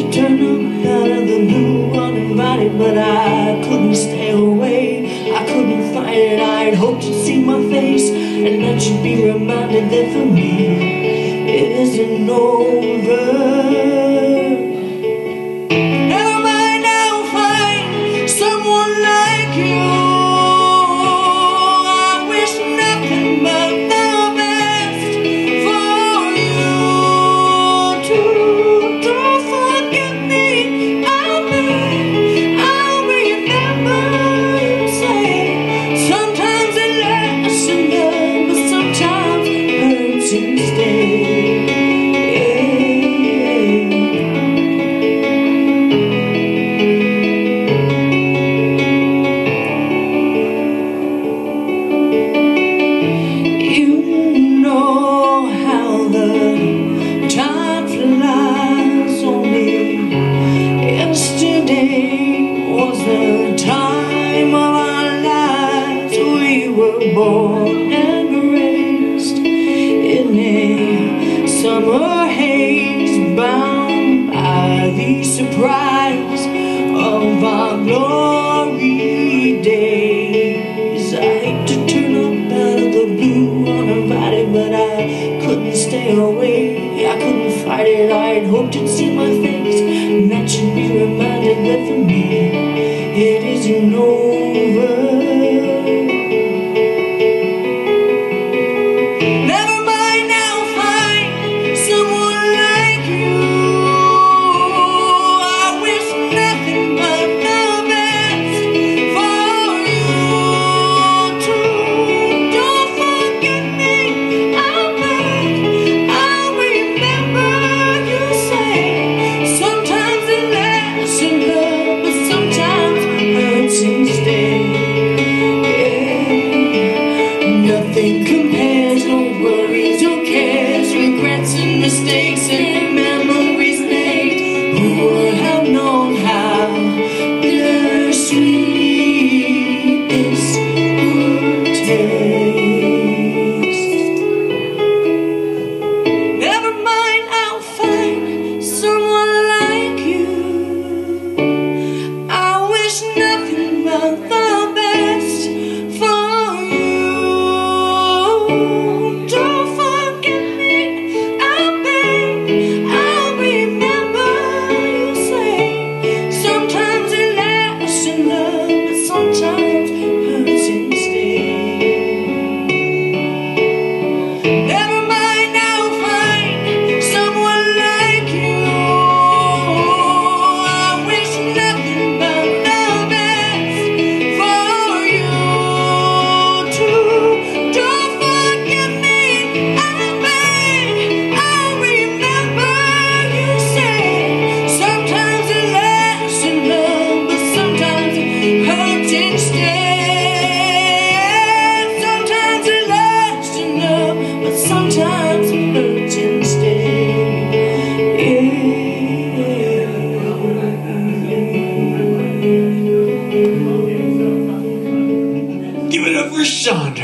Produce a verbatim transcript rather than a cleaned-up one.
to turn up out of the blue uninvited, but I couldn't stay away. I couldn't fight it. I'd hoped you'd see my face, and that you'd be reminded that for me it isn't over. Born and raised in a summer haze, bound by the surprise of our glory days. I hate to turn up out of the blue uninvited, but I couldn't stay away. I couldn't fight it. I'd hoped you'd see my face, and that you'd be reminded that for me it isn't over. Nothing compares, no worries, no cares, regrets and mistakes and memories made. Who would have known how bittersweet this would taste? Never mind, I'll find someone like you. I wish nothing but the best for you. Give it up for Shaundra.